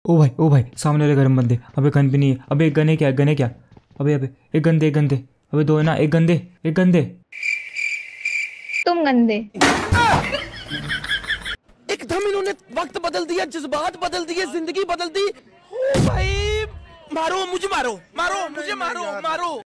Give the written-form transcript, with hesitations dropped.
ओ भाई सामने वाले गरम बंदे। अबे गन भी नहीं है। अबे एक गन है क्या, गन है क्या? अबे अबे एक गंदे, एक गंदे। अबे दो है ना, एक गंदे, एक गंदे। तुम गंदे। एकदम इन्होंने वक्त बदल दिया, जज्बात बदल दिए, जिंदगी बदल दी। ओ भाई, मारो मुझे, मारो मारो मुझे, मारो मारो।